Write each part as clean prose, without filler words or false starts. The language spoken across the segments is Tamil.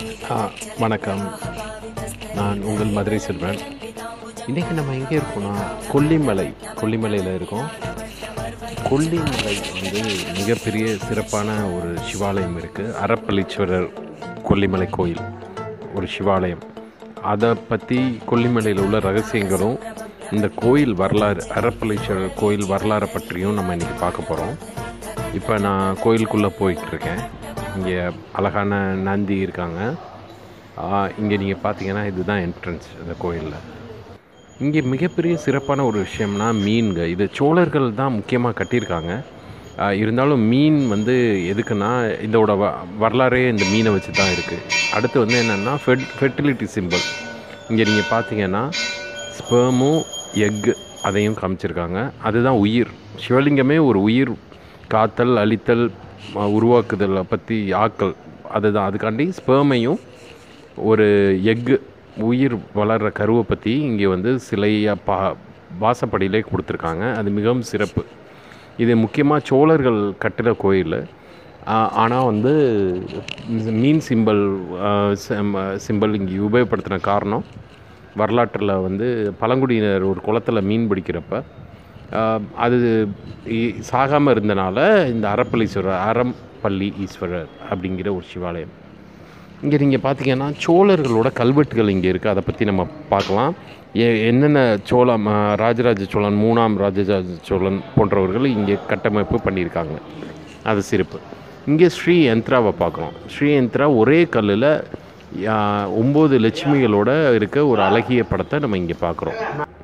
ஆ வணக்கம். நான் உங்கள் மதுரை செல்வன். இன்றைக்கி நம்ம எங்கே இருக்கோம்னா கொல்லிமலையில் இருக்கோம். கொல்லிமலை வந்து மிகப்பெரிய சிறப்பான ஒரு சிவாலயம் இருக்குது. அறப்பளீஸ்வரர் கொல்லிமலை கோயில் ஒரு சிவாலயம். அதை பற்றி கொல்லிமலையில் உள்ள ரகசியங்களும் இந்த கோயில் வரலாறு, அறப்பளீஸ்வரர் கோயில் வரலாறை பற்றியும் நம்ம இன்றைக்கி பார்க்க போகிறோம். இப்போ நான் கோயிலுக்குள்ளே போயிட்டுருக்கேன். இங்கே அழகான நந்தி இருக்காங்க. இங்கே நீங்கள் பார்த்தீங்கன்னா இதுதான் என்ட்ரன்ஸ் இந்த கோயிலில். இங்கே மிகப்பெரிய சிறப்பான ஒரு விஷயம்னா மீன்க. இது சோழர்கள் தான் முக்கியமாக கட்டியிருக்காங்க. இருந்தாலும் மீன் வந்து எதுக்குன்னா இதோட வரலாறே இந்த மீனை வச்சு தான் இருக்குது. அடுத்து வந்து என்னென்னா ஃபெர்டிலிட்டி சிம்பிள். இங்கே நீங்கள் பார்த்தீங்கன்னா ஸ்பெர்மும் எக்கு அதையும் காமிச்சிருக்காங்க. அதுதான் உயிர். சிவலிங்கமே ஒரு உயிர், காத்தல், அழித்தல், உருவாக்குதலை பற்றி ஆக்கள், அதுதான். அதுக்காண்டி ஸ்பெர்மையும் ஒரு எக்கு, உயிர் வளர்கிற கருவை பற்றி இங்கே வந்து சிலையாக வாசப்படியிலே கொடுத்துருக்காங்க. அது மிகவும் சிறப்பு. இது முக்கியமாக சோழர்கள் கட்டிட கோயில். ஆனால் வந்து மீன் சிம்பிள் இங்கே உபயோகப்படுத்தின காரணம், வரலாற்றில் வந்து பழங்குடியினர் ஒரு குளத்தில் மீன் பிடிக்கிறப்ப அது சாகாமல் இருந்தனால இந்த அறப்பள்ளி ஈஸ்வரர் அப்படிங்கிற ஒரு சிவாலயம். இங்கே நீங்கள் பார்த்தீங்கன்னா சோழர்களோட கல்வெட்டுகள் இங்கே இருக்குது. அதை பற்றி நம்ம பார்க்கலாம். என்னென்ன ராஜராஜ சோழன், 3ஆம் ராஜராஜ சோழன் போன்றவர்கள் இங்கே கட்டமைப்பு பண்ணியிருக்காங்க. அது சிறப்பு. இங்கே ஸ்ரீ யந்திராவை பார்க்குறோம். ஸ்ரீ யந்திரா ஒரே கல்லில் 9 லட்சுமிகளோட இருக்க ஒரு அழகிய படத்தை நம்ம இங்கே பார்க்குறோம்.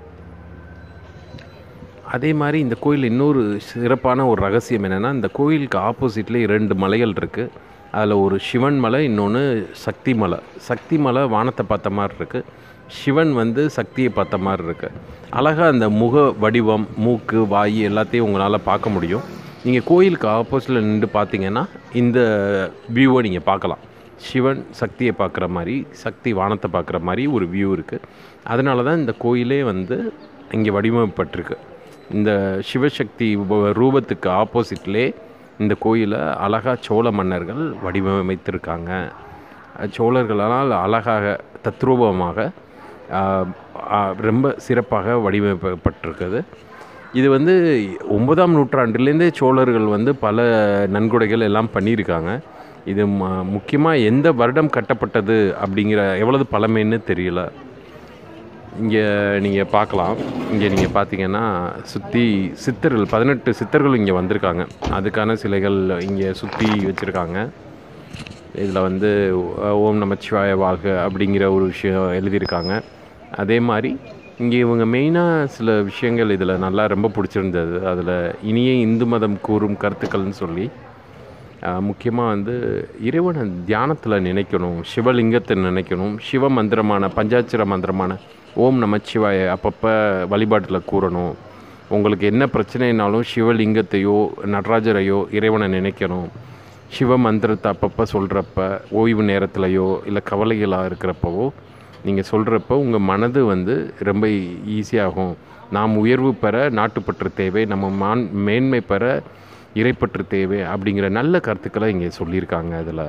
அதே மாதிரி இந்த கோயில் இன்னொரு சிறப்பான ஒரு ரகசியம் என்னென்னா, இந்த கோயிலுக்கு ஆப்போசிட்லேயே 2 மலைகள் இருக்குது. அதில் ஒரு சிவன் மலை, இன்னொன்று சக்தி மலை. சக்தி மலை வானத்தை பார்த்த மாதிரி இருக்குது. சிவன் வந்து சக்தியை பார்த்த மாதிரி இருக்குது. அழகாக அந்த முக வடிவம், மூக்கு, வாய் எல்லாத்தையும் உங்களால் பார்க்க முடியும். நீங்கள் கோயிலுக்கு ஆப்போசிட்டில் நின்று பார்த்தீங்கன்னா இந்த வியூவை நீங்கள் பார்க்கலாம். சிவன் சக்தியை பார்க்குற மாதிரி, சக்தி வானத்தை பார்க்குற மாதிரி ஒரு வியூ இருக்குது. அதனால தான் இந்த கோயிலே வந்து இங்கே வடிவமைப்பட்டிருக்கு. இந்த சிவசக்தி ரூபத்துக்கு ஆப்போசிட்லே இந்த கோயிலை அழகாக சோழ மன்னர்கள் வடிவமைத்திருக்காங்க. சோழர்களால் அழகாக தத்ரூபமாக ரொம்ப சிறப்பாக வடிவமைக்கப்பட்டிருக்குது. இது வந்து 9ஆம் நூற்றாண்டுலேருந்தே சோழர்கள் வந்து பல நன்கொடைகள் எல்லாம் பண்ணியிருக்காங்க. இது முக்கியமாக எந்த வருடம் கட்டப்பட்டது அப்படிங்கிற எவ்வளவு பழமைன்னு தெரியல. இங்கே நீங்கள் பார்க்கலாம். இங்கே நீங்கள் பார்த்தீங்கன்னா சுற்றி சித்தர்கள், 18 சித்தர்கள் இங்கே வந்திருக்காங்க. அதுக்கான சிலைகள் இங்கே சுற்றி வச்சுருக்காங்க. இதில் வந்து ஓம் நமச்சிவாய வாழ்க அப்படிங்கிற ஒரு விஷயம் எழுதியிருக்காங்க. அதே மாதிரி இங்கே இவங்க மெயினாக சில விஷயங்கள் இதில் நல்லா ரொம்ப பிடிச்சிருந்தது. அதில் இனிய இந்து மதம் கூறும் கருத்துக்கள்னு சொல்லி முக்கியமாக வந்து இறைவனை தியானத்தில் நினைக்கணும், சிவலிங்கத்தை நினைக்கணும், சிவ மந்திரமான பஞ்சாட்சர மந்திரமான ஓம் நமச்சிவாய அப்பப்போ வழிபாட்டில் கூறணும். உங்களுக்கு என்ன பிரச்சனைனாலும் சிவலிங்கத்தையோ நடராஜரையோ இறைவனை நினைக்கணும். சிவ மந்திரத்தை அப்பப்போ சொல்கிறப்ப, ஓய்வு நேரத்துலையோ இல்லை கவலைகளாக இருக்கிறப்பவோ நீங்கள் சொல்கிறப்ப உங்கள் மனது வந்து ரொம்ப ஈஸியாகும். நாம் உயர்வு பெற நாட்டுப்பற்று தேவை, நம்ம மேன்மை பெற இறைப்பற்று தேவை அப்படிங்கிற நல்ல கருத்துக்களை இங்கே சொல்லியிருக்காங்க. அதில்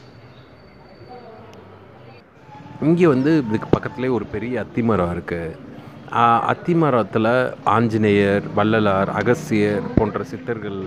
இங்கே வந்து இதுக்கு பக்கத்துலேயே ஒரு பெரிய அத்திமரம் இருக்குது. அத்திமரத்தில் ஆஞ்சநேயர், வள்ளலார், அகஸ்தியர் போன்ற சித்தர்கள்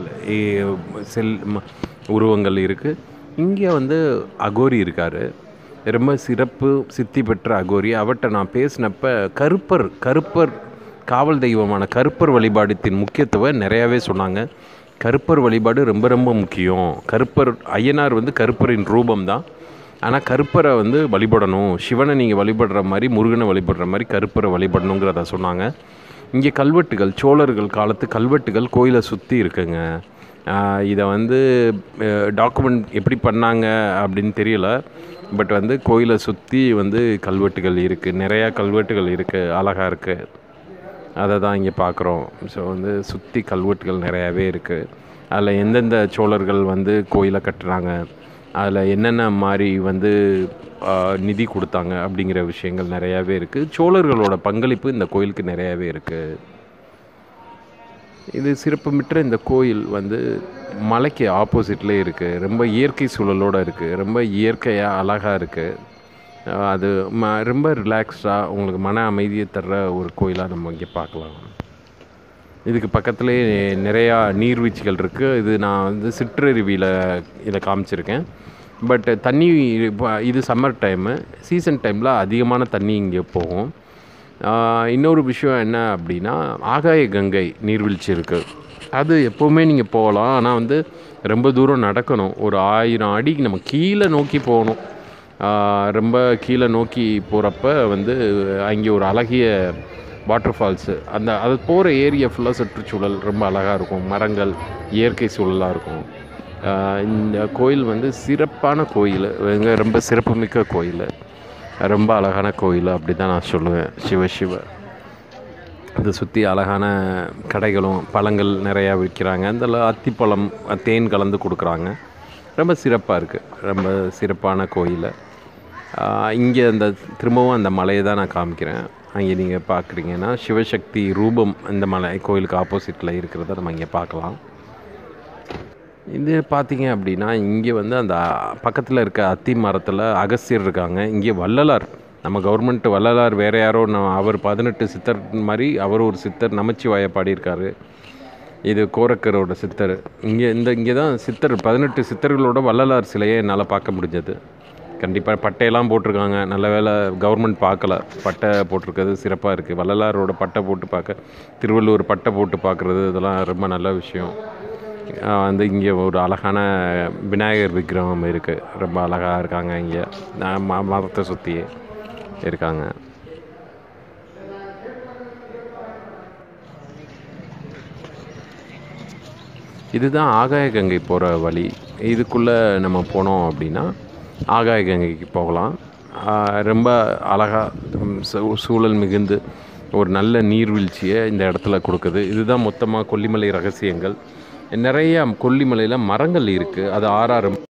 உருவங்கள் இருக்குது. இங்கே வந்து அகோரி இருக்கார், ரொம்ப சிறப்பு சித்தி பெற்ற அகோரி. அவர்கிட்ட நான் பேசினப்ப கருப்பர் காவல் தெய்வமான கருப்பர் வழிபாடுத்தின் முக்கியத்துவம் நிறையாவே சொன்னாங்க. கருப்பர் வழிபாடு ரொம்ப ரொம்ப முக்கியம். ஐயனார் வந்து கருப்பரின் ரூபம்தான். ஆனால் கருப்பரை வந்து வழிபடணும். சிவனை நீங்கள் வழிபடுற மாதிரி, முருகனை வழிபடுற மாதிரி கருப்பரை வழிபடணுங்கிறத சொன்னாங்க. இங்கே கல்வெட்டுகள், சோழர்கள் காலத்து கல்வெட்டுகள் கோயிலை சுற்றி இருக்குங்க. இதை வந்து டாக்குமெண்ட் எப்படி பண்ணாங்க அப்படின்னு தெரியல. பட் வந்து கோயிலை சுற்றி வந்து கல்வெட்டுகள் இருக்குது, நிறையா கல்வெட்டுகள் இருக்குது, அழகாக இருக்குது. அதை தான் இங்கே பார்க்குறோம். ஸோ வந்து சுற்றி கல்வெட்டுகள் நிறையாவே இருக்குது. அதில் எந்தெந்த சோழர்கள் வந்து கோயிலை கட்டுறாங்க, அதில் என்னென்ன மாதிரி வந்து நிதி கொடுத்தாங்க அப்படிங்கிற விஷயங்கள் நிறையாவே இருக்குது. சோழர்களோட பங்களிப்பு இந்த கோயிலுக்கு நிறையாவே இருக்குது. இது சிறப்புமிக்க இந்த கோயில் வந்து மலைக்கு ஆப்போசிட்லேயே இருக்குது. ரொம்ப இயற்கை சூழலோடு இருக்குது. ரொம்ப இயற்கையாக அழகாக இருக்குது. அது ரொம்ப ரிலாக்ஸ்டாக உங்களுக்கு மன அமைதியை தர்ற ஒரு கோயிலாக நம்ம இங்கே பார்க்கலாம். இதுக்கு பக்கத்துலேயே நிறையா நீர்வீழ்ச்சிகள் இருக்குது. இது நான் வந்து சிற்றருவியில் இதை காமிச்சிருக்கேன். பட் தண்ணி இது சம்மர் டைமு. சீசன் டைமில் அதிகமான தண்ணி இங்கே போகும். இன்னொரு விஷயம் என்ன அப்படின்னா, ஆகாய கங்கை நீர்வீழ்ச்சி இருக்குது. அது எப்போவுமே நீங்கள் போகலாம். ஆனால் வந்து ரொம்ப தூரம் நடக்கணும். ஒரு 1000 அடி நம்ம கீழே நோக்கி போகணும். ரொம்ப கீழே நோக்கி போகிறப்ப வந்து அங்கே ஒரு அழகிய வாட்டர் ஃபால்ஸு, அது போகிற ஏரியா ஃபுல்லாக சுற்றுச்சூழல் ரொம்ப அழகாக இருக்கும். மரங்கள், இயற்கை சூழலாக இருக்கும். இந்த கோயில் வந்து சிறப்பான கோயில். ரொம்ப சிறப்புமிக்க கோயில். ரொம்ப அழகான கோயில் அப்படி தான் நான் சொல்லுவேன். சிவ அதை சுற்றி அழகான கடைகளும் பழங்கள் நிறையா விற்கிறாங்க. அதில் அத்திப்பழம், தேன் கலந்து கொடுக்குறாங்க. ரொம்ப சிறப்பாக இருக்குது. ரொம்ப சிறப்பான கோயில். இங்கே திரும்பவும் அந்த மலையை தான் நான் காமிக்கிறேன். அங்கே நீங்கள் பார்க்குறீங்கன்னா சிவசக்தி ரூபம் இந்த மலை கோயிலுக்கு ஆப்போசிட்டில் இருக்கிறத நம்ம இங்கே பார்க்கலாம். இது பார்த்தீங்க அப்படின்னா, இங்கே வந்து அந்த பக்கத்தில் இருக்க அத்தி மரத்தில் அகஸ்தியர் இருக்காங்க. இங்கே வள்ளலார், நம்ம கவர்மெண்ட் வள்ளலார் வேறு யாரோ, அவர் 18 சித்தர் மாதிரி அவர் ஒரு சித்தர் நமச்சிவாய பாடியிருக்காரு. இது கோரக்கரோட சித்தர். இங்கே தான் சித்தர் 18 சித்தர்களோட வள்ளலார் சிலையை என்னால் பார்க்க முடிஞ்சது. கண்டிப்பாக பட்டையெல்லாம் போட்டிருக்காங்க. நல்ல வேளை கவர்மெண்ட் பார்க்கல. பட்டை போட்டிருக்கிறது சிறப்பாக இருக்குது. வள்ளலாரோட பட்டை போட்டு பார்க்க, திருவள்ளுவர் பட்டை போட்டு பார்க்குறது, இதெல்லாம் ரொம்ப நல்ல விஷயம். வந்து இங்கே ஒரு அழகான விநாயகர் விக்கிரகம் இருக்குது. ரொம்ப அழகாக இருக்காங்க. இங்கே மரத்தை சுற்றியே இருக்காங்க. இதுதான் ஆகாய கங்கை போகிற வழி. இதுக்குள்ளே நம்ம போனோம் அப்படின்னா ஆகாய கங்கைக்கு போகலாம். ரொம்ப அழகாக சூழல் மிகுந்து ஒரு நல்ல நீர்வீழ்ச்சியை இந்த இடத்துல கொடுக்குது. இதுதான் மொத்தமாக கொல்லிமலை ரகசியங்கள். நிறையா கொல்லிமலையில் மரங்கள் இருக்குது. அது ஆறாறு